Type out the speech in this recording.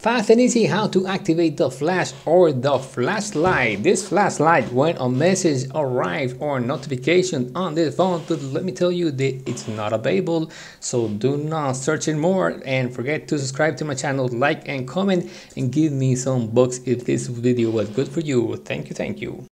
Fast and easy how to activate the flash or the flashlight. This flashlight, when a message arrives or notification on this phone, let me tell you that it's not available, so do not search it more, and forget to subscribe to my channel, like and comment, and give me some bucks if this video was good for you. Thank you.